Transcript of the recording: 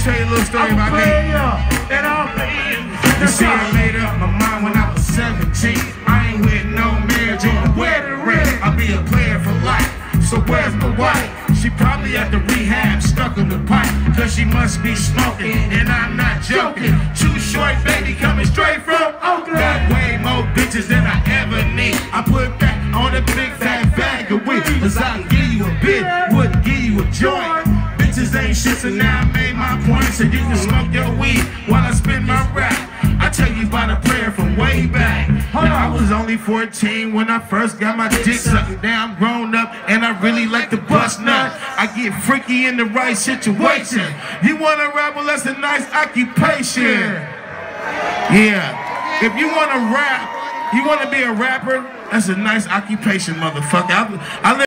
tell you a little story about me. You see, I made up my mind when I was 17. I ain't with no marriage or a wedding ring. I'll be a player for life. So where's my wife? She probably at the rehab, stuck in the pipe, cause she must be smoking, and I'm not joking. Too short, baby, coming straight from Oakland. Got way more bitches than I ever need. I put that on a big fat bag of weed, cause I give you a bit, wouldn't give you a joint. Bitches ain't shit, so now I made my point, so you can smoke your weed while I spin my rap. I tell you about a prayer from way back. Now, I was only 14 when I first got my dick sucked. Now I'm grown up and I really like to bust nut. I get freaky in the right situation. You wanna rap, well that's a nice occupation. Yeah, if you wanna rap, you wanna be a rapper, that's a nice occupation, motherfucker. I live